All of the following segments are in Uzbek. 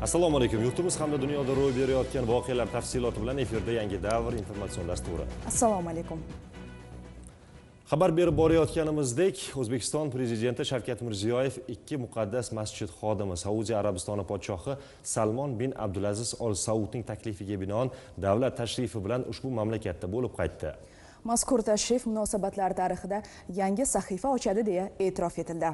Assalomu alaykum. Yurtimiz hamda dunyoda ro'y berayotgan voqealar tafsiloti bilan efirda yangi davr informatsion dasturi. Assalomu alaykum. Xabar berib borayotganimizdek, O'zbekiston prezidenti Shavkat Mirziyoyev ikki muqaddas masjid xodimi Saudiya Arabistoni podshohi Salmon bin Abdulaziz Al Saudning taklifiga binoan davlat tashrifi bilan ushbu mamlakatda bo'lib qaytdi. Mazkur tashrif munosabatlar tarixida yangi sahifa ochadi deya e'tirof etildi.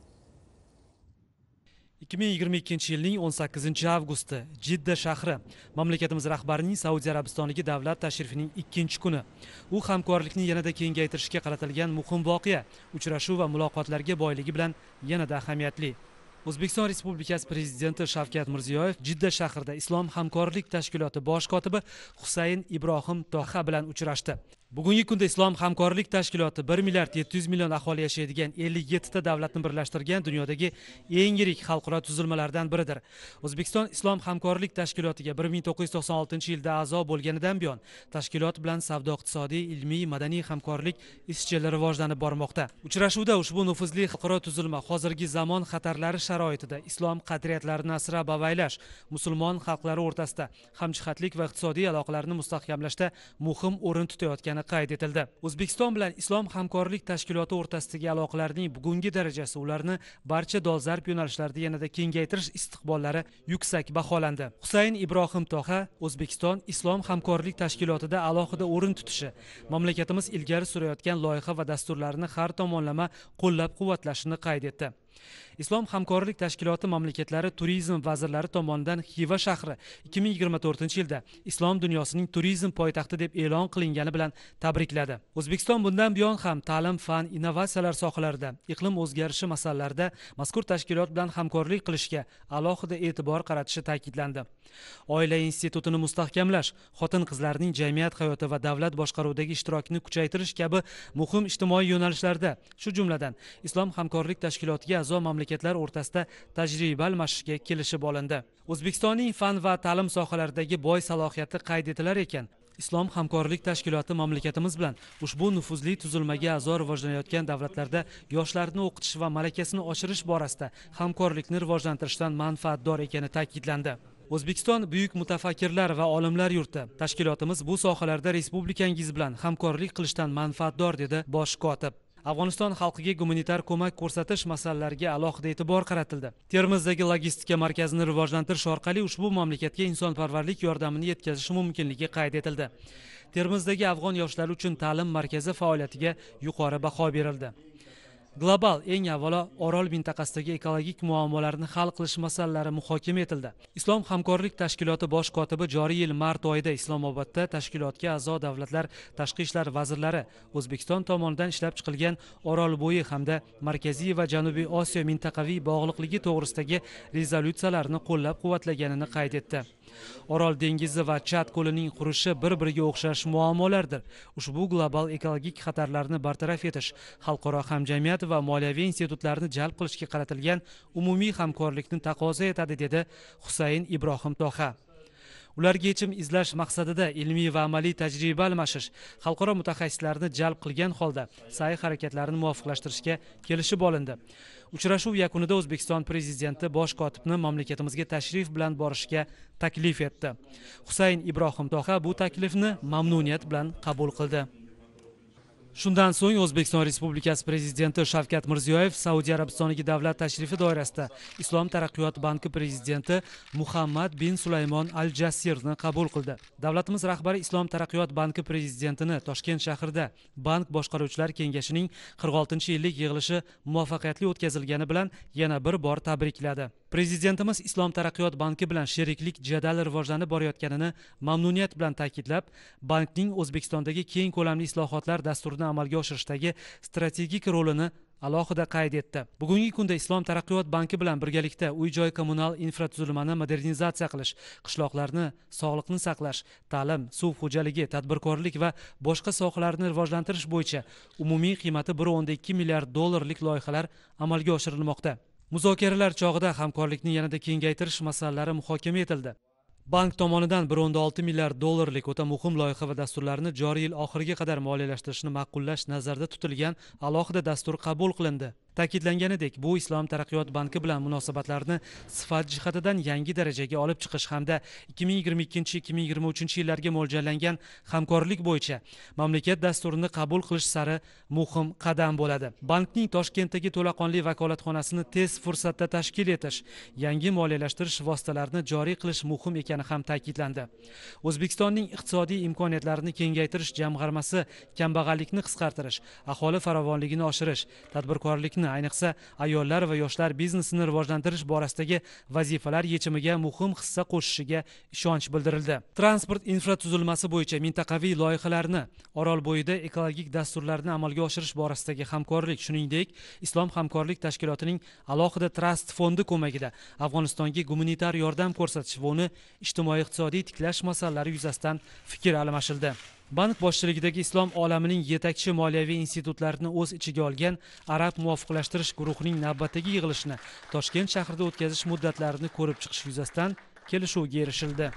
2022 yilning 18 avgusti Jidda shahri mamlakatimiz rahbarining Saudiya Arabistoniga davlat tashrifining ikkinchi kuni. U hamkorlikni yanada kengaytirishga qaratilgan muhim voqea, uchrashuv va muloqotlarga boyligi bilan yanada ahamiyatli. O'zbekiston Respublikasi Prezidenti Shavkat Mirziyoyev Jidda shahrida Islom hamkorlik tashkiloti bosh kotibi Husayn Ibrohim Toha bilan uchrashdi. Bugungi kunda Islom hamkorlik tashkiloti 1 milliard 700 million aholi yashaydigan 57 ta davlatni birlashtirgan dunyodagi eng yirik xalqaro tuzilmalardan biridir. O'zbekiston Islom hamkorlik tashkilotiga 1996-yilda a'zo bo'lganidan buyon tashkilot bilan savdo-iqtisodiy, ilmiy, madaniy hamkorlik izchil rivojlanib bormoqda. Uchrashuvda ushbu nufuzli xalqaro tuzilma hozirgi zamon xatarlari sharoitida islom qadriyatlarini asrab-avaylash, musulmon xalqlari o'rtasida hamjihatlik va iqtisodiy aloqalarni mustahkamlashda muhim o'rin tutayotgani qayd etildi. O'zbekiston bilan Islom hamkorlik tashkiloti o'rtasidagi aloqalarning bugungi darajasi, ularni barcha dolzarb yo'nalishlarda yanada kengaytirish istiqbollari yuksak baholandi. Husayn Ibrohim Toha O'zbekiston Islom hamkorlik tashkilotida alohida o'rin tutishi, mamlakatimiz ilgari surayotgan loyiha va dasturlarni har tomonlama qo'llab-quvvatlashini qayd etdi. Islom hamkorlik tashkiloti mamlakatlari turizm vazirlari tomonidan Xiva shahri 2024-yilda islom dunyosining turizm poytaxti deb e'lon qilingani bilan tabrikladi. O'zbekiston bundan buyon ham ta'lim, fan, innovatsiyalar sohalarida, iqlim o'zgarishi masalalarida mazkur tashkilot bilan hamkorlik qilishga alohida e'tibor qaratishi ta'kidlandi. Oila institutini mustahkamlash, xotin-qizlarning jamiyat hayoti va davlat boshqaruvidagi ishtirokini kuchaytirish kabi muhim ijtimoiy yo'nalishlarda, shu jumladan Islom hamkorlik tashkilotiga a'zo mamlakatlar o'rtasida tajriba almashishga kelishib olindi. O'zbekistonning fan va ta'lim sohalaridagi boy salohiyati qayd etilar ekan, Islom hamkorlik tashkiloti mamlakatimiz bilan ushbu nufuzli tuzilmaga a'zo rivojlanayotgan davlatlarda yoshlarni o'qitish va malakasini oshirish borasida hamkorlikni rivojlantirishdan manfaatdor ekani ta'kidlandi. O'zbekiston buyuk mutafakkirlar va olimlar yurti. Tashkilotimiz bu sohalarda respublikangiz bilan hamkorlik qilishdan manfaatdor, dedi bosh kotib. Afg'oniston xalqiga gumanitar ko'mak ko'rsatish masalalariga alohida e'tibor qaratildi. Termizdagi logistika markazini rivojlantirish orqali ushbu mamlakatga insonparvarlik yordamini yetkazish mumkinligi qayd etildi. Termizdagi afg'on yoshlari uchun ta'lim markazi faoliyatiga yuqori baho berildi. Global, eng avvalo Orol mintaqasidagi ekologik muammolarni hal qilish masalalari muhokama etildi. Islom hamkorlik tashkiloti bosh kotibi joriy yil mart oyida Islomobodda tashkilotga a'zo davlatlar tashqi ishlar vazirlari O'zbekiston tomonidan ishlab chiqilgan Orol bo'yi hamda Markaziy va Janubiy Osiyo mintaqaviy bog'liqligi to'g'risidagi rezolyutsiyalarni qo'llab-quvvatlaganini qayd etdi. Orol dengizi va Chad ko'lining qurishi bir-biriga o'xshash muammolardir. Ushbu global ekologik xatarlarni bartaraf etish, xalqaro hamjamiyat va moliyaviy institutlarni jalb qilishga qaratilgan umumiy hamkorlikni taqozo etadi, dedi Husayn Ibrohim Toha. Ularga yechim izlash maqsadida ilmiy va amaliy tajriba almashish, xalqaro mutaxassislarni jalb qilgan holda sa'y-harakatlarni muvofiqlashtirishga kelishib olindi. Uchrashuv yakunida O'zbekiston prezidenti bosh kotibni mamlakatimizga tashrif bilan borishga taklif etdi. Husayn Ibrohim Toha bu taklifni mamnuniyat bilan qabul qildi. Shundan so'ng O'zbekiston Respublikasi Prezidenti Shavkat Mirziyoyev Saudiya Arabistoniga davlat tashrifi doirasida Islom taraqqiyot banki prezidenti Muhammad bin Sulaymon Al Jassirni qabul qildi. Davlatimiz rahbari Islom taraqqiyot banki prezidentini Toshkent shahrida bank boshqaruvchilar kengashining 46-yillik yig'ilishi muvaffaqiyatli o'tkazilgani bilan yana bir bor tabrikladi. Prezidentimiz Islom taraqqiyot banki bilan sheriklik jadal rivojlanib borayotganini mamnuniyat bilan ta'kidlab, bankning O'zbekistondagi keng ko'lamli islohotlar dasturini amalga oshirishdagi strategik rolini alohida qayd etdi. Bugungi kunda Islom taraqqiyot banki bilan birgalikda uy-joy kommunal infratuzilmani modernizatsiya qilish, qishloqlarni sog'liqni saqlash, ta'lim, suv xo'jaligi, tadbirkorlik va boshqa sohalarni rivojlantirish bo'yicha umumiy qiymati 1.2 milliard dollarlik loyihalar amalga oshirilmoqda. Muzokaralar chog'ida hamkorlikni yanada kengaytirish masalalari muhokama etildi. Bank tomonidan 1.6 milliard dollarlik o'ta muhim loyiha va dasturlarni joriy yil oxiriga qadar moliyalashtirishni ma'qullash nazarda tutilgan alohida dastur qabul qilindi. Ta'kidlanganidek, bu Islom taraqqiyot banki bilan munosabatlarni sifat jihatidan yangi darajaga olib chiqish hamda 2022-2023 yillarga mo'ljallangan hamkorlik bo'yicha mamlakat dasturini qabul qilish sari muhim qadam bo'ladi. Bankning Toshkentdagi to'laqonli vakolatxonasini tez fursatda tashkil etish, yangi moliyalashtirish vositalarini joriy qilish muhim ekani ham ta'kidlandi. O'zbekistonning iqtisodiy imkoniyatlarini kengaytirish jamg'armasi kambag'allikni qisqartirish, aholi farovonligini oshirish, tadbirkorlikni, ayniqsa ayollar va yoshlar biznesini rivojlantirish borasidagi vazifalar yechimiga muhim hissa qo'shishiga ishonch bildirildi. Transport infratuzilmasi bo'yicha mintaqaviy loyihalarni, Orolbo'yida ekologik dasturlarni amalga oshirish borasidagi hamkorlik, shuningdek, Islom hamkorlik tashkilotining alohida trust fondi ko'magida Afg'onistonga gumanitar yordam ko'rsatish va uni ijtimoiy-iqtisodiy tiklash masalalari yuzasidan fikr almashildi. Bank boshchiligidagi islom olamining yetakchi moliyaviy institutlarini o'z ichiga olgan Arab muvofiqlashtirish guruhining navbatdagi yig'ilishini Toshkent shahrida o'tkazish muddatlarini ko'rib chiqish yuzasidan kelishuvga erishildi.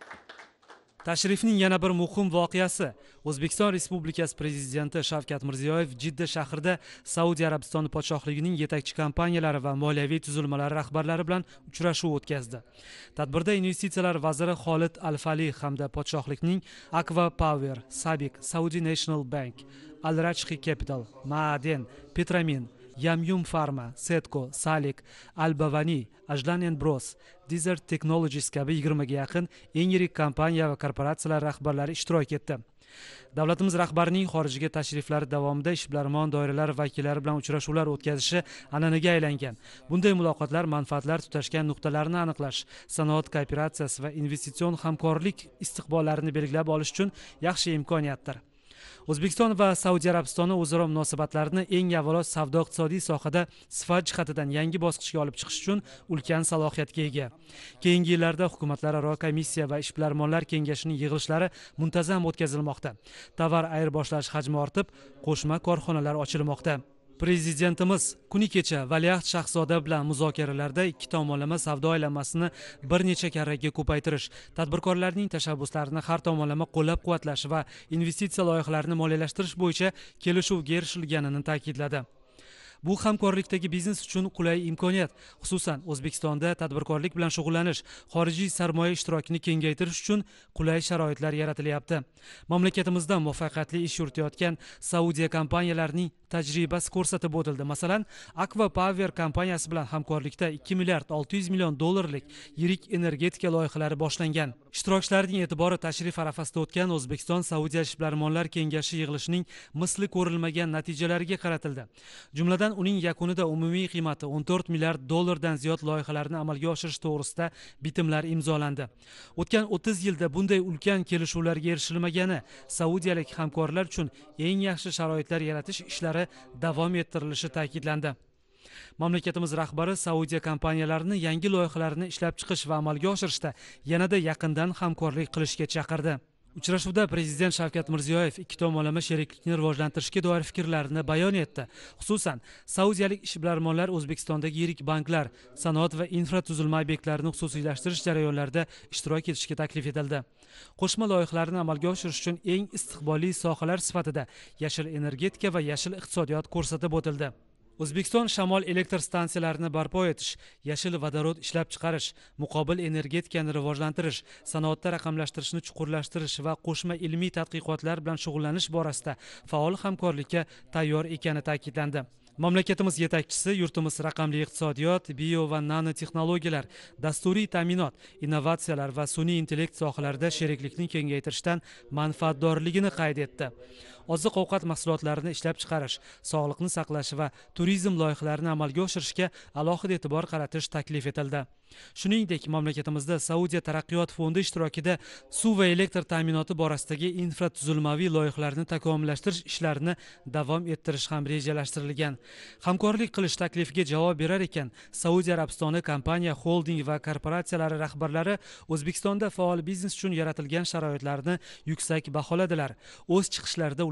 Tashrifning yana bir muhim voqeasi: O'zbekiston Respublikasi Prezidenti Shavkat Mirziyoyev Jidda shahrida Saudiya Arabistoni podshohligining yetakchi kompaniyalari va moliyaviy tuzilmalari rahbarlari bilan uchrashuv o'tkazdi. Tadbirda investitsiyalar vaziri Xolid Al-Falih hamda podshohlikning Aqva Power, Sabiq, Saudi National Bank, Al-Rajhi Capital, Ma'aden, Petramin, Yamyum Pharma, Setco, Salik, Al-Bavani, Ajlan & Bros, Desert Technologies kabi 20 ga yaqin eng yirik kompaniya va korporatsiyalar rahbarlari ishtirok etdi. Davlatimiz rahbarining xorijga tashriflari davomida ishbilarmon doiralari vakillari bilan uchrashuvlar o'tkazishi an'anaga aylangan. Bunday muloqotlar manfaatlar tutashgan nuqtalarni aniqlash, sanoat kooperatsiyasi va investitsion hamkorlik istiqbollarini belgilab olish uchun yaxshi imkoniyatdir. O'zbekiston va Saudiya Arabistoni o'zaro munosabatlarni eng avvalo savdo-iqtisodiy sohada sifat jihatidan yangi bosqichga olib chiqish uchun ulkan salohiyatga ega. Keyingi yillarda hukumatlararo komissiya va ishbilarmonlar kengashining yig'ilishlari muntazam o'tkazilmoqda. Tovar ayirboshlash hajmi ortib, qo'shma korxonalar ochilmoqda. Prezidentimiz kuni kecha Valiahd Shahzoda bilan muzokaralarda ikki tomonlama savdo aylanmasini bir necha karraga ko'paytirish, tadbirkorlarning tashabbuslarini har tomonlama qo'llab-quvvatlash va investitsiya loyihalarini moliyalashtirish bo'yicha kelishuvga erishilganini ta'kidladi. Bu hamkorlikdagi biznes uchun qulay imkoniyat, xususan O'zbekistonda tadbirkorlik bilan shug'ullanish, xorijiy sarmoya ishtirokini kengaytirish uchun qulay sharoitlar yaratilyapti. Mamlakatimizda muvaffaqiyatli ish yuritayotgan Saudiya kompaniyalarining tajribasi ko'rsatib o'tildi. Masalan, Aqva Power kompaniyasi bilan hamkorlikda 2 milliard 600 million dollarlik yirik energetika loyihalari boshlangan. Ishtirokchilarning e'tibori tashrif arafasida o'tgan O'zbekiston Saudiya ishbilarmonlar kengashi yig'ilishining misli ko'rilmagan natijalariga qaratildi. Jumladan, uning yakunida umumiy qiymati 14 milliard dollardan ziyod loyihalarni amalga oshirish to'g'risida bitimlar imzolandi. O'tgan 30 yilda bunday ulkan kelishuvlarga erishilmagani saudiyalik hamkorlar uchun eng yaxshi sharoitlar yaratish ishlari davom ettirilishi ta'kidlandi. Mamlakatimiz rahbari Saudiya kompaniyalarini yangi loyihalarini ishlab chiqish va amalga oshirishda yanada yaqindan hamkorlik qilishga chaqirdi. Uchrashuvda Prezident Shavkat Mirziyoyev ikki tomonlama sheriklikni rivojlantirishga doir fikrlarini bayon etdi. Xususan, saudiyalik ishbilarmonlar O'zbekistondagi yirik banklar, sanoat va infratuzilma obyektlarini xususiylashtirish jarayonlarida ishtirok etishga taklif etildi. Qo'shma loyihalarni amalga oshirish uchun eng istiqbolli sohalar sifatida yashil energetika va yashil iqtisodiyot ko'rsatib o'tildi. O'zbekiston shamol elektr stansiyalarini barpo etish, yashil vodorod ishlab chiqarish, muqobil energetikani rivojlantirish, sanoatda raqamlashtirishni chuqurlashtirish va qo'shma ilmiy tadqiqotlar bilan shug'ullanish borasida faol hamkorlikka tayyor ekani ta'kidlandi. Mamlakatimiz yetakchisi yurtimiz raqamli iqtisodiyot, bio va nanotexnologiyalar, dasturiy ta'minot, innovatsiyalar va sun'iy intellekt sohalarida sheriklikni kengaytirishdan manfaatdorligini qayd etdi. Oziq-ovqat mahsulotlarini ishlab chiqarish, sog'liqni saqlash va turizm loyihalarini amalga oshirishga alohida e'tibor qaratish taklif etildi. Shuningdek, mamlakatimizda Saudiya taraqqiyot fondi ishtirokida suv va elektr ta'minoti borasidagi infratuzilmaviy loyihalarni takomillashtirish ishlarini davom ettirish ham rejalashtirilgan. Hamkorlik qilish taklifiga javob berar ekan, Saudiya Arabistoni kompaniya, holding va korporatsiyalari rahbarlari O'zbekistonda faol biznes uchun yaratilgan sharoitlarni yuksak baholadilar. O'z chiqishlarida ular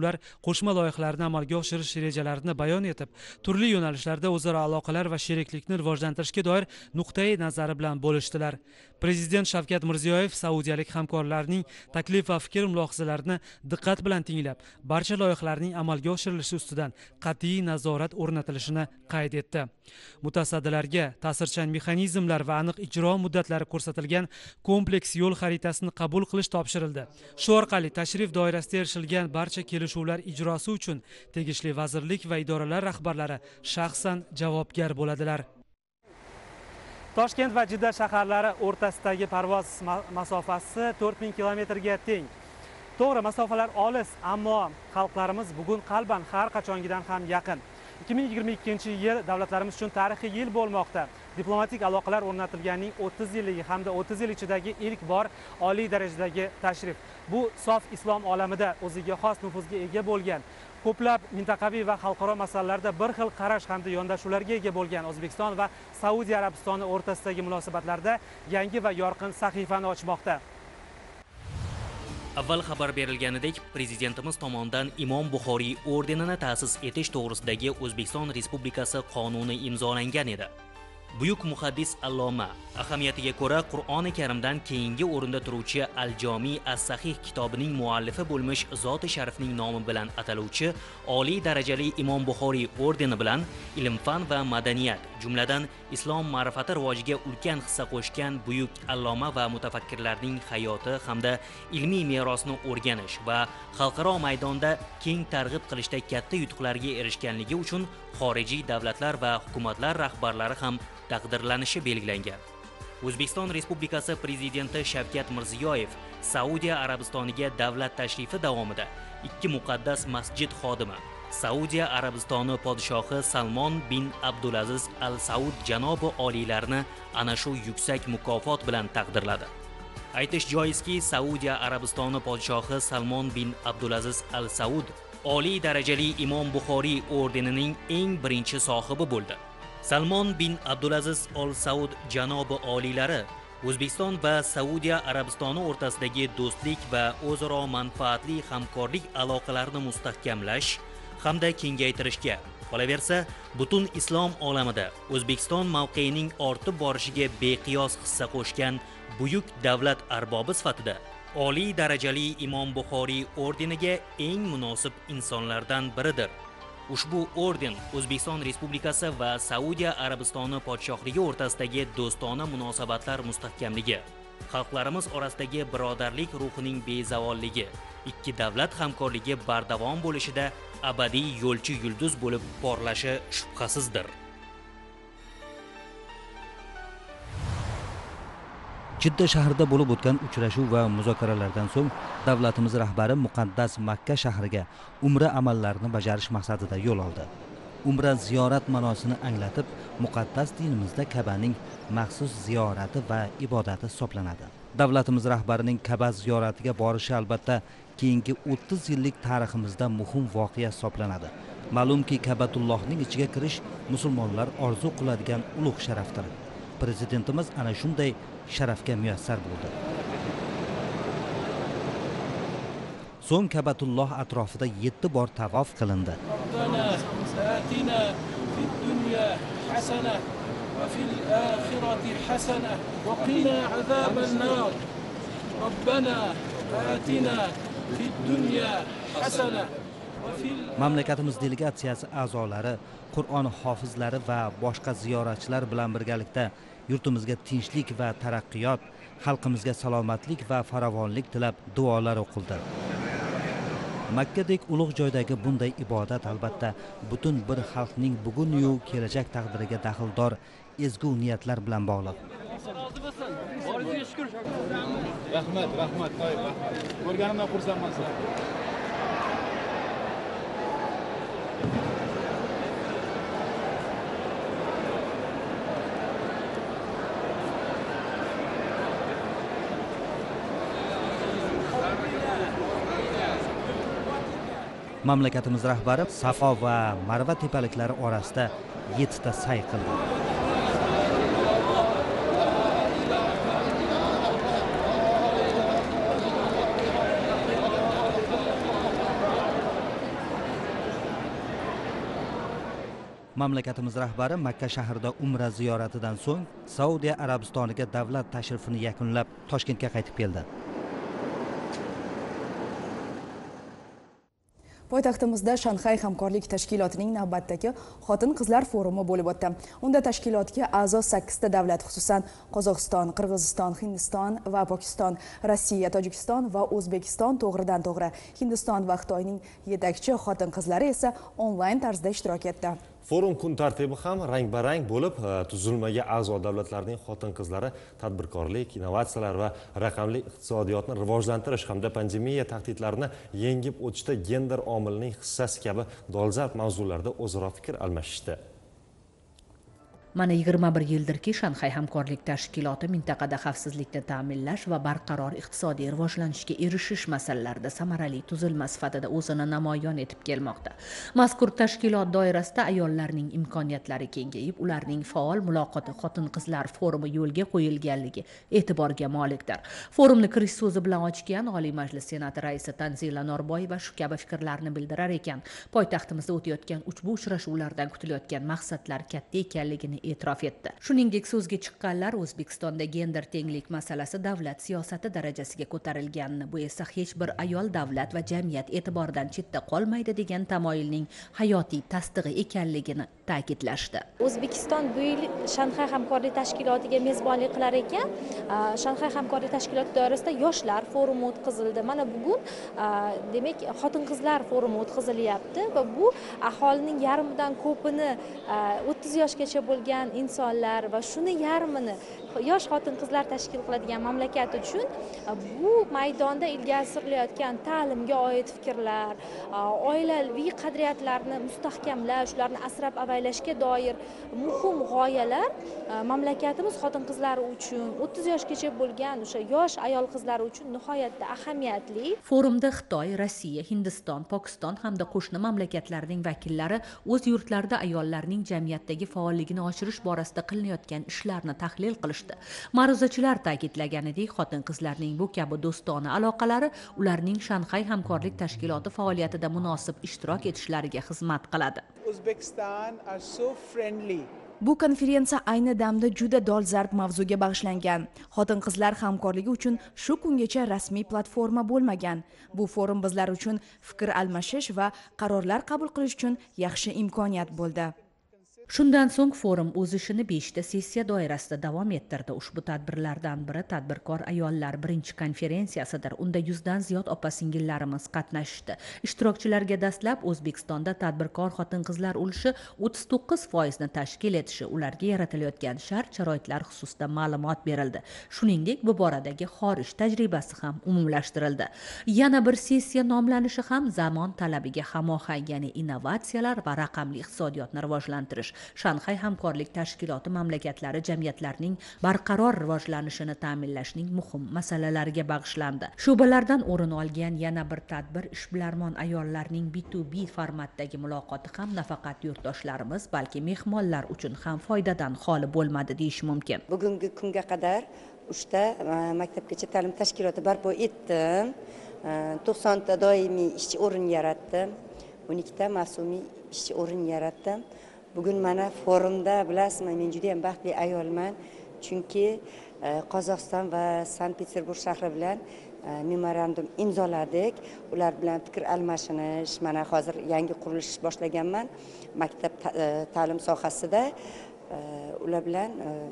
kelishuvlar, qo'shma loyihalarni amalga oshirish rejalarini bayon etib, turli yo'nalishlarda o'zaro aloqalar va sheriklikni rivojlantirishga doir nuqtai nazari bilan bo'lishdilar. Prezident Shavkat Mirziyoyev saudiyalik hamkorlarning taklif va fikr mulohazalarini diqqat bilan tinglab, barcha loyihalarning amalga oshirilishi ustidan qat'iy nazorat o'rnatilishini qayd etdi. Mutasaddilarga ta'sirchan mexanizmlar va aniq ijro muddatlari ko'rsatilgan kompleks yo'l xaritasini qabul qilish topshirildi. Shu orqali tashrif doirasida erishilgan barcha kelishuvlar ijrosi uchun tegishli vazirlik va idoralar rahbarlari shaxsan javobgar bo'ladilar. Toshkent va Jidda shaharlari o'rtasidagi parvoz masofasi 4000 kilometrga teng. To'g'ri, masofalar olis, ammo xalqlarimiz bugun qalban har qachongidan ham yaqin. 2022-yil davlatlarimiz uchun tarixiy yil bo'lmoqda. Diplomatik aloqalar o'rnatilganining 30 yilligi hamda 30 yil ichidagi ilk bor oliy darajadagi tashrif. Bu sof islom olamida o'ziga xos nufuzga ega bo'lgan, ko'plab mintaqaviy va xalqaro masalalarda bir xil qarash hamda yondashuvlarga ega bo'lgan O'zbekiston va Saudiya Arabistoni o'rtasidagi munosabatlarda yangi va yorqin sahifani ochmoqda. Avval xabar berilganidek, prezidentimiz tomonidan Imom Buxoriy ordenini ta'sis etish to'g'risidagi O'zbekiston Respublikasi qonuni imzolangan edi. Buyuk muhaddis alloma ahamiyatiga ko'ra Qur'oni Karimdan keyingi o'rinda turuvchi Al-Jomi as-Sahih kitobining muallifi bo'lmish zoti sharifning nomi bilan ataluvchi oliy darajali Imom Buxoriy ordeni bilan ilm-fan va madaniyat, jumladan islom ma'rifati rivojiga ulkan hissa qo'shgan buyuk alloma va mutafakkirlarning hayoti hamda ilmiy merosni o'rganish va xalqaro maydonda keng targ'ib qilishda katta yutuqlarga erishganligi uchun xorijiy davlatlar va hukumatlar rahbarlari ham taqdirlanishi belgilangan. O'zbekiston Respublikasi Prezidenti Shavkat Mirziyoyev Saudiya Arabistoniga davlat tashrifi davomida ikki muqaddas masjid xodimi, Saudiya Arabistoni podshohi Salmon bin Abdulaziz Al Saud janobi oliylarini ana shu yuksak mukofot bilan taqdirladi. Aytish joizki, Saudiya Arabistoni podshohi Salmon bin Abdulaziz Al Saud oliy darajali Imom Buxoriy ordenining eng birinchi sohibi bo'ldi. Salmon bin Abdulaziz Al Saud janobi oliylari O'zbekiston va Saudiya Arabistoni o'rtasidagi do'stlik va o'zaro manfaatli hamkorlik aloqalarini mustahkamlash hamda kengaytirishga, qolaversa, butun islom olamida O'zbekiston mavqeyining ortib borishiga beqiyos hissa qo'shgan buyuk davlat arbobi sifatida oliy darajali Imom Buxoriy ordeniga eng munosib insonlardan biridir. Ushbu orden O'zbekiston Respublikasi va Saudiya Arabistoni podshohligi o'rtasidagi do'stona munosabatlar mustahkamligi, xalqlarimiz orasidagi birodarlik ruhining bezavolligi, ikki davlat hamkorligi bardavom bo'lishida abadiy yo'lchi yulduz bo'lib porlashi shubhasizdir. Jidda shahrida bo'lib o'tgan uchrashuv va muzokaralardan so'ng davlatimiz rahbari muqaddas Makka shahriga umra amallarini bajarish maqsadida yo'l oldi. Umra ziyorat ma'nosini anglatib, muqaddas dinimizda Ka'baning maxsus ziyorati va ibodati hisoblanadi. Davlatimiz rahbarining Ka'ba ziyoratiga borishi albatta keyingi 30 yillik tariximizda muhim voqea hisoblanadi. Ma'lumki, Ka'batullohning ichiga kirish musulmonlar orzu qiladigan ulug' sharafdir. Prezidentimiz ana shunday sharafga muyassar bo'ldi. So'ng Ka'batulloh atrofida 7 bor tavof qilindi. Mamlakatimiz delegatsiyasi a'zolari, Qur'on hofizlari va boshqa ziyoratchilar bilan birgalikda yurtimizga tinchlik va taraqqiyot, xalqimizga salomatlik va farovonlik tilab duolar o'qildi. Makkadek ulug' joydagi bunday ibodat albatta butun bir xalqning bugun-yu kelajak taqdiriga daxldor ezgu niyatlar bilan bog'liq. Rahmat. Ko'rganimdan xursandman. Mamlakatimiz rahbari Safo va Marva tepaliklari orasida 7 ta say qildi. Mamlakatimiz rahbari Makka shahrida umra ziyoratidan so'ng Saudiya Arabistoniga davlat tashrifini yakunlab Toshkentga qaytib keldi. Poytaxtimizda Shanxay hamkorlik tashkilotining navbatdagi xotin-qizlar forumi bo'lib o'tdi. Unda tashkilotga a'zo 8 ta davlat, xususan Qozog'iston, Qirg'iziston, Hindiston va Pokiston, Rossiya, Tojikiston va O'zbekiston to'g'ridan-to'g'ri, Hindiston va Xitoyning yetakchi xotin-qizlari esa onlayn tarzda ishtirok etdi. Forum kun tartibi ham rang-barang bo'lib, tuzilmaga a'zo davlatlarning xotin-qizlari tadbirkorlik, innovatsiyalar va raqamli iqtisodiyotni rivojlantirish hamda pandemiya tahdidlarini yengib o'tishda gender omilining hissasi kabi dolzarb mavzularda o'zaro fikr almashishdi. Mana 21 yildirki Shanxay hamkorlik tashkiloti mintaqada xavfsizlikni ta'minlash va barqaror iqtisodiy rivojlanishga erishish masalalarida samarali tuzilma sifatida o'zini namoyon etib kelmoqda. Mazkur tashkilot doirasida ayollarning imkoniyatlari kengayib, ularning faol muloqoti xotin-qizlar forumi yo'lga qo'yilganligi e'tiborga molikdir. Forumni kirish so'zi bilan ochgan Oliy Majlis Senati raisi Tanzila Norboyeva shu kabi fikrlarni bildirar ekan. Poytaxtimizda o'tayotgan ushbu uchrashuvlardan kutilayotgan maqsadlar katta ekanligini e'tirof etdi. Shuningdek, so'zga chiqqanlar O'zbekistonda gender tenglik masalasi davlat siyosati darajasiga ko'tarilganini, bu esa hech bir ayol davlat va jamiyat e'tiboridan chetda qolmaydi degan tamoyilning hayotiy tasdig'i ekanligini ta'kidlashdi. O'zbekiston bu yil Shanxay hamkorlik tashkilotiga mezbonlik qilar ekan. Shanxay hamkorlik tashkiloti doirasida yoshlar forumi o'tkazildi. Mana bugun demak xotin-qizlar forumi o'tkazilyapti va bu aholining yarmidan ko'pini 30 yoshgacha bo'lgan insonlar va shuni yarmini yosh xotin-qizlar tashkil qiladigan mamlakat uchun bu maydonda ilgari surilayotgan ta'limga oid fikrlar, oilaviy qadriyatlarni mustahkamlash, ularni asrab-avaylashga doir muhim g'oyalar mamlakatimiz xotin-qizlari uchun 30 yoshgacha bo'lgan o'sha yosh ayol-qizlar uchun nihoyatda ahamiyatli. Forumda Xitoy, Rossiya, Hindiston, Pokiston hamda qo'shni mamlakatlarning vakillari o'z yurtlarida ayollarning jamiyatdagi faolligini oshirish borasida qilinayotgan ishlarni tahlil qilishdi. Ma'ruzachilar ta'kidlaganidek, xotin-qizlarning bu kabi do'stona aloqalari ularning Shanxay hamkorlik tashkiloti faoliyatida munosib ishtirok etishlariga xizmat qiladi. Bu konferensiya ayni damda juda dolzarb mavzuga bag'ishlangan. Xotin-qizlar hamkorligi uchun shu kungacha rasmiy platforma bo'lmagan. Bu forum bizlar uchun fikr almashish va qarorlar qabul qilish uchun yaxshi imkoniyat bo'ldi. Shundan so'ng forum o'z ishini 5 ta sessiya doirasida davom ettirdi. Ushbu tadbirlardan biri tadbirkor ayollar birinchi konferensiyasidir. Unda 100 dan ziyod opa-singillarimiz qatnashdi. Ishtirokchilarga dastlab O'zbekistonda tadbirkor xotin-qizlar ulushi 39% ni tashkil etishi, ularga yaratilayotgan shart-sharoitlar xususida ma'lumot berildi. Shuningdek, bu boradagi xorij tajribasi ham umumlashtirildi. Yana bir sessiya nomlanishi ham zamon talabiga hamohang, ya'ni innovatsiyalar va raqamli iqtisodiyotni rivojlantirish. Shanxay hamkorlik tashkiloti mamlakatlari jamiyatlarining barqaror rivojlanishini ta'minlashning muhim masalalariga bag'ishlandi. Shubalardan o'rin olgan yana bir tadbir ishbilarmon ayollarning B2B formatdagi muloqoti ham nafaqat yurtdoshlarimiz, balki mehmonlar uchun ham foydadan xoli bo'lmadi deyish mumkin. Bugungi kunga qadar 3 ta maktabgacha ta'lim tashkiloti barpo etdim. 90 ta doimiy ishchi o'rin yaratdim. 12 ta mavsumiy ishchi o'rin yaratdim. Bugun mana forumda bilasizmi, men juda ham baxtli ayolman, chunki Qozog'iston va Sankt-Peterburg shahri bilan memorandum imzoladik. Ular bilan fikr almashinish, mana hozir yangi qurilish boshlaganman maktab ta'lim sohasida. Ular bilan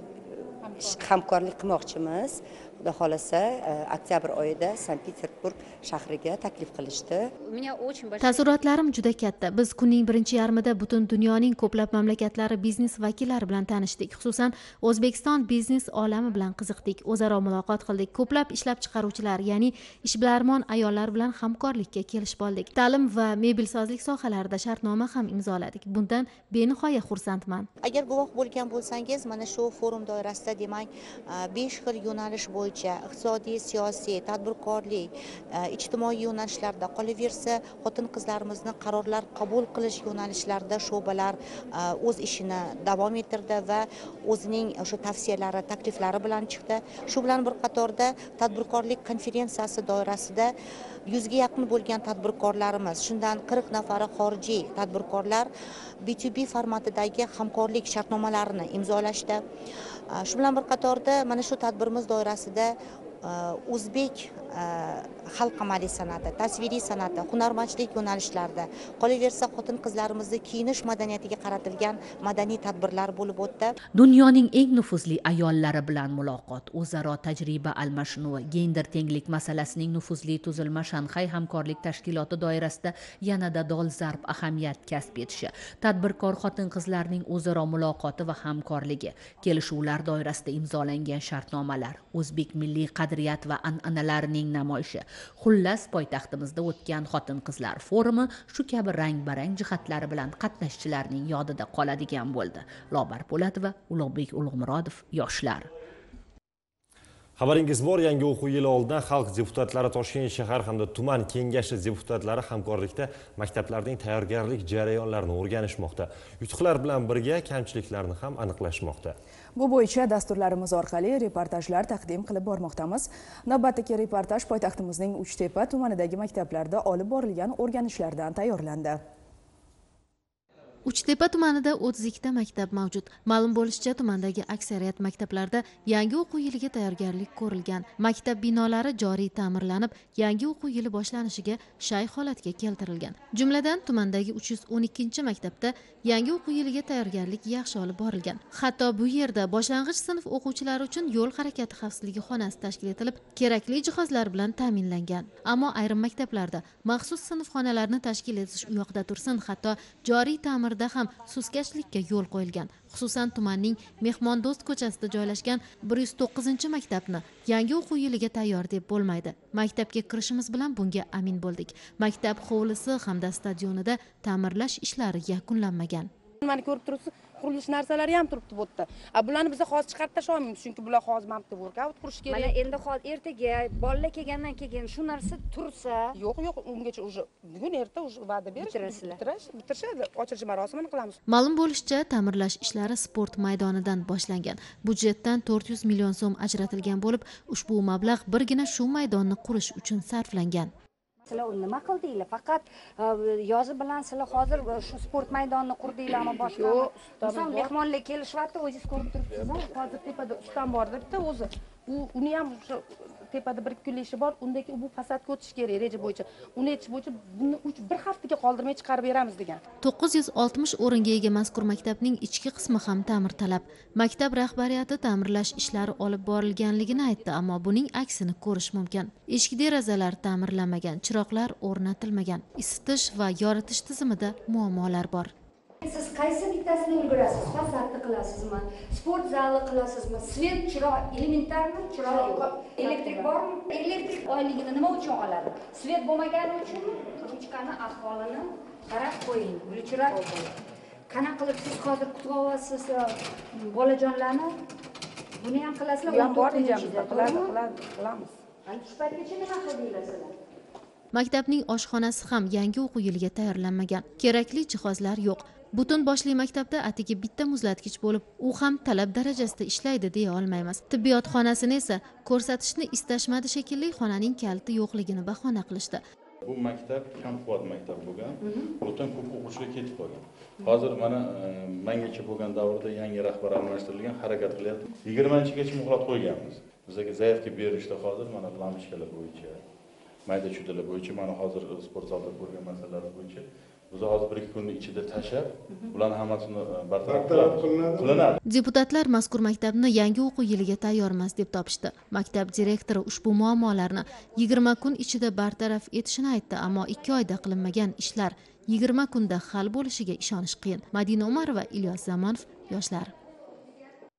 hamkorlik qilmoqchimiz. Xudo xolasa oktyabr oyida Sankt-Peterburg shahriga taklif qilishdi. Taassurotlarim juda katta. Biz kunning birinchi yarmida butun dunyoning ko'plab mamlakatlari biznes vakillari bilan tanishdik. Xususan, O'zbekiston biznes olami bilan qiziqdik, o'zaro muloqot qildik. Ko'plab ishlab chiqaruvchilar, ya'ni ishbilarmon ayollar bilan hamkorlikka kelishib oldik. Ta'lim va mebelsozlik sohalarida shartnoma ham imzoladik. Bundan benihoya xursandman. Agar guvoh bo'lgan bo'lsangiz, mana shu forum doirasida demak 5 xil yo'nalish bo'yicha bo'yicha iqtisodiy, siyosiy, tadbirkorlik, ijtimoiy yo'nalishlarda, qolaversa xotin-qizlarimizni qarorlar qabul qilish yo'nalishlarida sho'balar o'z ishini davom ettirdi va o'zining o'sha tavsiyalari, takliflari bilan chiqdi. Shu bilan bir qatorda tadbirkorlik konferensiyasi doirasida 100 ga yaqin bo'lgan tadbirkorlarimiz, shundan 40 nafari xorijiy tadbirkorlar B2B formatidagi hamkorlik shartnomalarini imzolashdi. Shu bilan bir qatorda mana shu tadbirimiz doirasida o'zbek xalq amaliy san'ati, tasviriy san'ati, hunarmandchilik yo'nalishlarida, qolaversa xotin-qizlarimizni kiyinish madaniyatiga qaratilgan madaniy tadbirlar bo'lib o'tdi. Dunyoning eng nufuzli ayollari bilan muloqot, o'zaro tajriba almashinuvi, gender tenglik masalasining nufuzli tuzilma Shanxay hamkorlik tashkiloti doirasida yanada dolzarb ahamiyat kasb etishi, tadbirkor xotin-qizlarning o'zaro muloqoti va hamkorligi, kelishuvlar doirasida imzolangan shartnomalar, o'zbek milliy qadriyat va an'analarining namoyishi. Xullas, poytaxtimizda o'tgan xotin-qizlar forumi shu kabi rang-barang jihatlari bilan qatnashchilarning yodida qoladigan bo'ldi. Lobar Po'latova, Ulug'bek Ulug'murodov, yoshlar. Xabaringiz bor, yangi o'quv yili oldidan xalq deputatlari Toshkent shahar hamda tuman kengashi deputatlari hamkorlikda maktablarning tayyorgarlik jarayonlarini o'rganishmoqda. Yutuqlar bilan birga kamchiliklarni ham aniqlashmoqda. Bu bo'yicha dasturlarimiz orqali reportajlar taqdim qilib bormoqdamiz. Navbatdagi reportaj poytaxtimizning Uchtepa tumanidagi maktablarda olib borilgan o'rganishlardan tayyorlandi. Uchtepa tumanida 32 ta maktab mavjud. Ma'lum bo'lishicha, tumandagi aksariyat maktablarda yangi o'quv yiliga tayyorgarlik ko'rilgan. Maktab binolari joriy ta'mirlanib, yangi o'quv yili boshlanishiga shay holatga keltirilgan. Jumladan, tumandagi 312-maktabda yangi o'quv yiliga tayyorgarlik yaxshi olib borilgan. Hatto bu yerda boshlang'ich sinf o'quvchilari uchun yo'l harakati xavfsizligi xonasi tashkil etilib, kerakli jihozlar bilan ta'minlangan. Ammo ayrim maktablarda maxsus sinfxonalarni tashkil etish u yoqda tursin, hatto joriy ta'mir ham suskashlikka yo'l qo'yilgan. Xususan, tumanning Mehmondo'st ko'chasida joylashgan 109-maktabni yangi o'quv yiliga tayyor deb bo'lmaydi. Maktabga kirishimiz bilan bunga amin bo'ldik. Maktab hovlisi hamda stadionida ta'mirlash ishlari yakunlanmagan. Mana ko'rib turibsiz, qurilish narsalari ham turibdi bu yerda. Bularni biz hozir chiqarib tasha olmaymiz, chunki bular hozir mamti workout qurish kerak. Mana endi hozir ertaga bolalar kelgandan keyin shu narsa tursa, yo'q, ungacha уже bugun erta уже va'da bitirishadi, ochilish marosimini qilamiz. Ma'lum bo'lishicha, ta'mirlash ishlari sport maydonidan boshlangan. Budjetdan 400 million so'm ajratilgan bo'lib, ushbu mablag' birgina shu maydonni qurish uchun sarflangan. Sizlar nima qildinglar? Faqat yozi bilan sizlar hozir shu sport maydonini qurdinglarmi boshqa? Yo'q, misol mehmonlar kelishyapti, o'zingiz ko'rib turibsiz. Hozir tepada ustam bor debdi o'zi. Uni ham tepada bir kunlishi bor, undagi bu fasadga o'tish kerak reja bo'yicha. Uni aytish bo'yicha buni bir haftaga qoldirmay chiqarib beramiz degan. 960 o'ringa ega mazkur maktabning ichki qismi ham ta'mirtalab. Maktab rahbariyati ta'mirlash ishlari olib borilganligini aytdi, ammo buning aksini ko'rish mumkin. Eshik derazalar ta'mirlanmagan, chiroqlar o'rnatilmagan, isitish va yoritish tizimida muammolar bor. Siz qaysi bittasini ulgurasiz? Fasadni qilasizmi? Sport zali qilasizmi? Svet, chiroq elementarmi? Chiroq elektrik bormi? Elektrik oyligini nima uchun oladi? Svet bo'lmagani uchunmi? Ruchkani ahvolini qarab qo'ying. Gulchiroq qanaqa qilib siz hozir kutib olasiz bolajonlarni? Buni ham qilasizlar. Bu ham bor rejamizda, qilamiz. Shu paytgacha nima qildinglar sizlar? Maktabning oshxonasi ham yangi o'quv yiliga tayyorlanmagan. Kerakli jihozlar yo'q. Butun boshli maktabda atigi bitta muzlatgich bo'lib, u ham talab darajasida ishlaydi deya olmaymiz. Tibbiyot xonasini esa ko'rsatishni istashmadi shekilli, xonaning kaliti yo'qligini bahona qilishdi. Bu maktab kam quvvat maktab bo'lgan. Butun ko'p o'quvchilar ketib qolgan. Hozir mana mengacha bo'lgan davrda yangi rahbar almashtirilgan, harakat qilyapti. 20-gacha muhlat qo'yganmiz. Bizga zaявка berishdi hozir mana lampochkalar bo'yicha, mayda chudalar bo'yicha, mana hozir sport zalda ko'rgan masalalar bo'yicha biz hozir 1-2 kunning ichida tashab, ularni hammasini bartaraf qilinadi. Deputatlar mazkur maktabni yangi o'quv yiliga tayyormas deb topishdi. Maktab direktori ushbu muammolarni 20 kun ichida bartaraf etishini aytdi, ammo 2 oyda qilinmagan ishlar 20 kunda hal bo'lishiga ishonish qiyin. Madina Umarova, Ilyos Zamonov, yoshlar.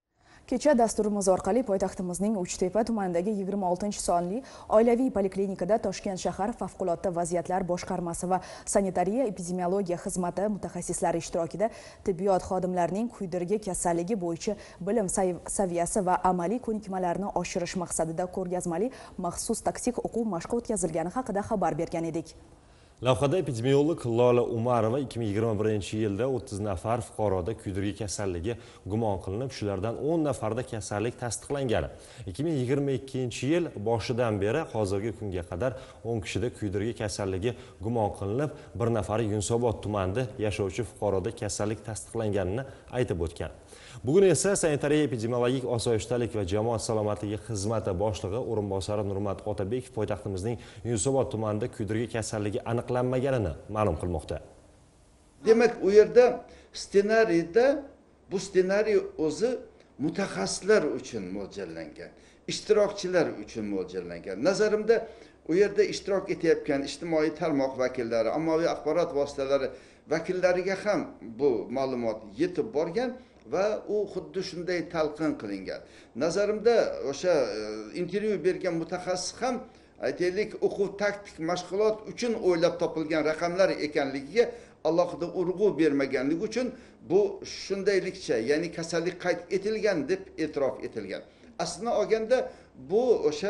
Kecha dasturimiz orqali poytaxtimizning Uchtepa tumanidagi 26-sonli oilaviy poliklinikada Toshkent shahar favqulodda vaziyatlar boshqarmasi va sanitariya epidemiologiya xizmati mutaxassislari ishtirokida tibbiyot xodimlarining kuydirgi kasalligi bo'yicha bilim saviyasi va amaliy ko'nikmalarini oshirish maqsadida ko'rgazmali maxsus taktik o'quv mashqi o'tkazilgani haqida xabar bergan edik. Lavhada epidemiolog Lola Umarova 2021-yilda 30 nafar fuqaroda kuydirgi kasalligi gumon qilinib, shulardan 10 nafarda kasallik tasdiqlangan. 2022-yil boshidan beri hozirgi kunga qadar 10 kishida kuydirgi kasalligi gumon qilinib, bir nafari Yunusobod tumanida yashovchi fuqaroda kasallik tasdiqlanganini aytib o'tgan. Bugun esa sanitariya epidemiologik osoyishtalik va jamoat salomatligi xizmati boshlig'i o'rinbosari Nurmat Otabekov poytaxtimizning Yunusobod tumanida kuydirgi kasalligi aniqlanmaganini ma'lum qilmoqda. Demak, u yerda ssenariyda bu ssenariy o'zi mutaxassislar uchun mo'ljallangan, ishtirokchilar uchun mo'ljallangan. Nazarimda u yerda ishtirok etayotgan ijtimoiy tarmoq vakillari, ommaviy axborot vositalari vakillariga ham bu ma'lumot yetib borgan va u xuddi shunday talqin qilingan. Nazarimda o'sha intervyu bergan mutaxassis ham aytaylik o'quv taktik mashg'ulot uchun o'ylab topilgan raqamlar ekanligiga alohida urg'u bermaganligi uchun bu shundaylikcha, ya'ni kasallik qayd etilgan deb e'tirof etilgan. Aslida olganda bu o'sha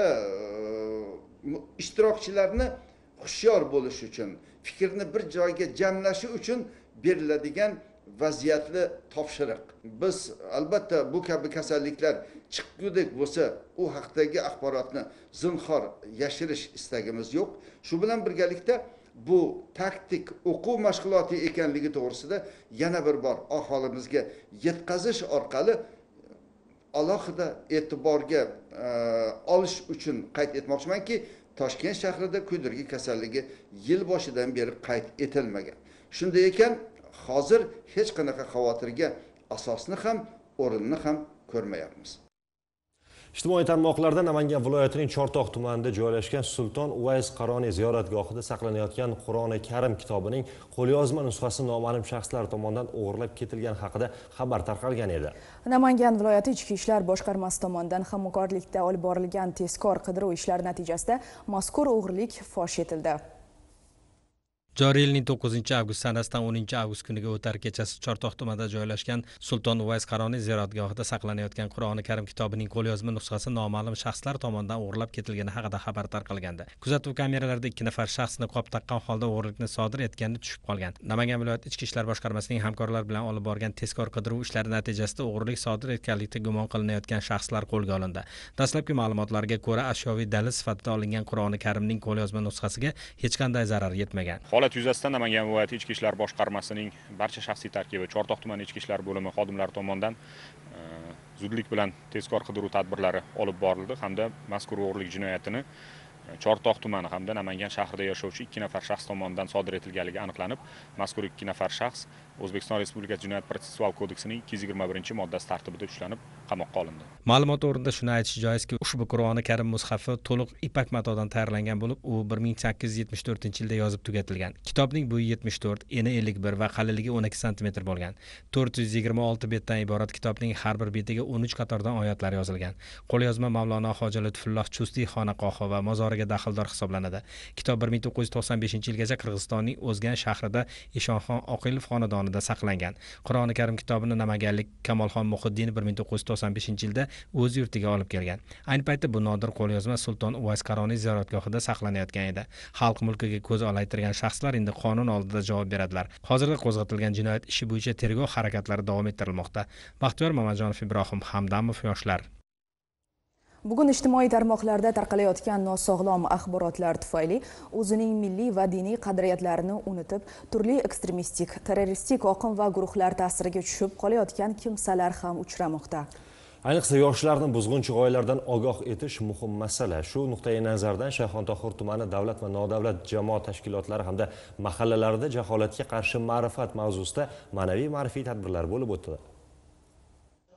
ishtirokchilarni hushyor bo'lish uchun, fikrni bir joyga jamlashi uchun beriladigan vaziyatli topshiriq. Biz albatta bu kabi kasalliklar chiqqudek bo'lsa, u haqdagi axborotni zinhor yashirish istagimiz yo'q. Shu bilan birgalikda bu taktik o'quv mashg'uloti ekanligi to'g'risida yana bir bor aholimizga yetkazish orqali alohida e'tiborga olish uchun qayd etmoqchimanki, Toshkent shahrida kuydirgi kasalligi yil boshidan beri qayd etilmagan. Shunday ekan, hozir hech qanaqa xavotirga asosni ham, o'rinni ham ko'rmayapmiz. Ijtimoiy tarmoqlarda Namangan viloyatining Chortoq tumanida joylashgan Sulton Uvays Qaroniy ziyoratgohida saqlanayotgan Qur'oni Karim kitobining qo'lyozma nusxasi noma'lum shaxslar tomonidan o'g'irlab ketilgani haqida xabar tarqalgan edi. Namangan viloyati Ichki ishlar boshqarmasi tomonidan hamkorlikda olib borilgan tezkor qidiruv ishlari natijasida mazkur o'g'irlik fosh etildi. Joriy yilning 9-avgust sanasidan 10-avgust kuniga o'tar kechasi Chortoq tumanida joylashgan Sulton Uvays Qaroniy ziyoratgohida saqlanayotgan Qur'oni Karim kitobining qo'lyozma nusxasi noma'lum shaxslar tomonidan o'g'irlab ketilgani haqida xabar tarqalgandi. Kuzatuv kameralarida 2 nafar shaxs niqob taqqan holda o'g'irlikni sodir etgani tushib qolgan. Namangan viloyati Ichki ishlar boshqarmasining hamkorlar bilan olib borgan tezkor qidiruv ishlari natijasida o'g'irlik sodir etganlikda gumon qilinayotgan shaxslar qo'lga olindi. Dastlabki ma'lumotlarga ko'ra, ashyoviy dalil sifatida olingan Qur'oni Karimning qo'lyozma nusxasiga hech qanday zarar yetmagan. Holat yuzasidan Namangan viloyati Ichki ishlar boshqarmasining barcha shaxsiy tarkibi, Chortoq tumani Ichki ishlar bo'limi xodimlari tomonidan zudlik bilan tezkor qidiruv tadbirlari olib borildi hamda mazkur o'g'irlik jinoyatini Chortoq tumani hamda Namangan shahrida yashovchi 2 nafar shaxs tomonidan sodir etilganligi aniqlanib, mazkur 2 nafar shaxs O'zbekiston Respublikasi Jinoyat protsessual kodeksining 221-moddasi tartibida ushlanib, qamoqqa olindi. Ma'lumot o'rnida shuni aytish joizki, ushbu Qur'oni Karim mushafi to'liq ipak matodan tayyorlangan bo'lib, u 1874-yilda yozib tugatilgan. Kitobning bo'yi 74, eni 51 va qalinligi 12 sm bo'lgan. 426 betdan iborat kitobning har bir betiga 13 qatordan oyatlar yozilgan. Qo'lyozma Mavlono Hoji Lutfulloh Chustiy xonaqohi va mozoriga daxldor hisoblanadi. Kitob 1995-yilgacha Qirg'izistonning O'zgan shahrida Eshonxon Oqilov xonadonida saqlangan. Qur'oni Karim kitobini namanganlik Kamolxon Muhiddin 1995-yilda o'z yurtiga olib kelgan. Ayni paytda bu nodir qo'lyozma Sulton Uvays Qaroniy ziyoratgohida saqlanayotgan edi. Xalq mulkiga ko'z olaytirgan shaxslar endi qonun oldida javob beradilar. Hozirda qo'zg'atilgan jinoyat ishi bo'yicha tergov harakatlari davom ettirilmoqda. Baxtiyor Mamatjonov, Ibrohim Hamdamov, Yoshlar. Bugun ijtimoiy tarmoqlarda tarqalayotgan nosog'lom axborotlar tufayli o'zining milliy va diniy qadriyatlarini unutib, turli ekstremistik, terroristik oqim va guruhlar ta'siriga tushib qolayotgan kimsalar ham uchramoqda. Ayniqsa yoshlarni buzg'unchi g'oyalardan ogoh etish muhim masala. Shu nuqtai nazardan Shayxontohur tumani davlat va nodavlat jamoat tashkilotlari hamda mahallalarida jaholatga qarshi ma'rifat mavzusida ma'naviy-ma'rifiy tadbirlar bo'lib o'tdi.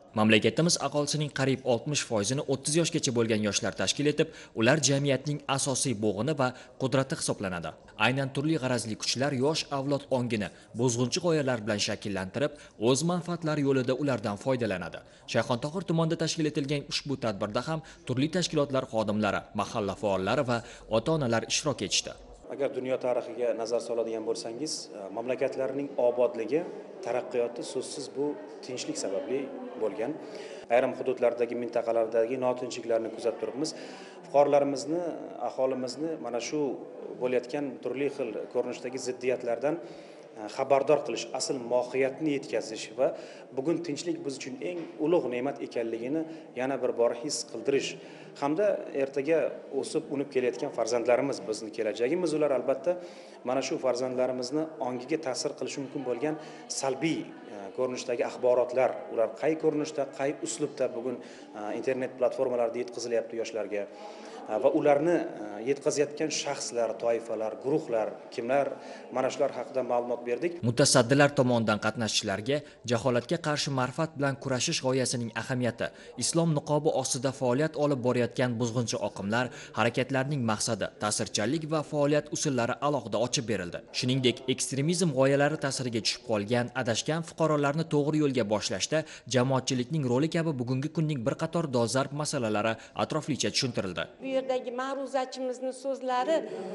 Mamlakatimiz aholisining qariyb 60%ni 30 yoshgacha bo'lgan yoshlar tashkil etib, ular jamiyatning asosiy bo'g'ini va qudrati hisoblanadi. Aynan turli g'arazli kuchlar yosh avlod ongini buzg'unchi g'oyalar bilan shakllantirib, o'z manfaatlari yo'lida ulardan foydalanadi. Shayxontohur tumanida tashkil etilgan ushbu tadbirda ham turli tashkilotlar xodimlari, mahalla faollari va ota-onalar ishtirok etishdi. Agar dunyo tarixiga nazar soladigan bo'lsangiz, mamlakatlarning obodligi, taraqqiyoti so'zsiz bu tinchlik sababli bo'lgan. Ayrim hududlardagi mintaqalardagi notinchliklarni kuzatib turibmiz. Fuqarolarimizni, aholimizni mana shu bo'layotgan turli xil ko'rinishdagi ziddiyatlardan xabardor qilish, asl mohiyatni yetkazish va bugun tinchlik biz uchun eng ulug' ne'mat ekanligini yana bir bor his qildirish hamda ertaga o'sib unib kelayotgan farzandlarimiz bizning kelajagimiz, ular albatta mana shu farzandlarimizni ongiga ta'sir qilishi mumkin bo'lgan salbiy ko'rinishdagi axborotlar, ular qay ko'rinishda, qay uslubda bugun internet platformalarida yetkazilyapti yoshlarga va ularni yetkazayotgan shaxslar, toifalar, guruhlar kimlar, mana shular haqida ma'lumot berdik. Mutasaddilar tomonidan qatnashchilarga jaholatga qarshi ma'rifat bilan kurashish g'oyasining ahamiyati, islom niqobi ostida faoliyat olib borayotgan buzg'unchi oqimlar, harakatlarning maqsadi, ta'sirchanlik va faoliyat usullari alohida ochib berildi. Shuningdek, ekstremizm g'oyalari ta'siriga tushib qolgan, adashgan fuqarolarni to'g'ri yo'lga boshlashda jamoatchilikning roli kabi bugungi kunning bir qator dolzarb masalalari atroflicha tushuntirildi. Bu yerdagi ma'ruzachimizning so'zlari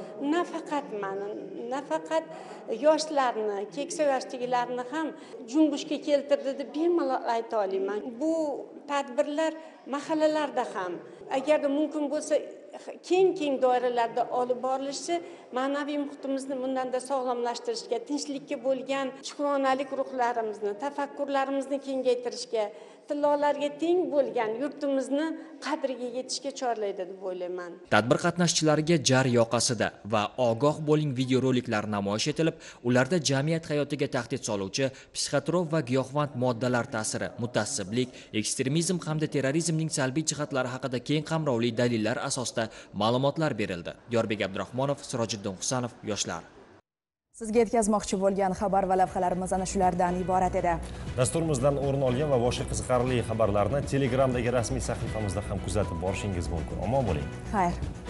nafaqat yoshlarni, keksa yoshdagilarni ham junbushga keltirdi deb bemalol ayta olaman. Bu tadbirlar mahallalarda ham agarda mumkin bo'lsa keng doiralarda olib borilishi ma'naviy muhitimizni bundanda sog'lomlashtirishga, tinchlikka bo'lgan shukronalik ruhlarimizni, tafakkurlarimizni kengaytirishga, tillolarga teng bo'lgan yurtimizni qadriga yetishga chorlaydi deb o'ylayman. Tadbir qatnashchilariga jar yoqasida va ogoh bo'ling videoroliklar namoyish etilib, ularda jamiyat hayotiga tahdid soluvchi psixotrop va giyohvand moddalar ta'siri, mutassiblik, ekstremizm hamda terrorizmning salbiy jihatlari haqida keng qamrovli dalillar asosida ma'lumotlar berildi. Diyorbek Abdurahmonov, Sirojiddin Husanov, yoshlar. Sizga yetkazmoqchi bo'lgan xabar va lavhalarimiz ana shulardan iborat edi. Dasturimizdan o'rin olgan va boshqa qiziqarli xabarlarni Telegramdagi rasmiy sahifamizda ham kuzatib borishingiz mumkin. Omon bo'ling. Xayr.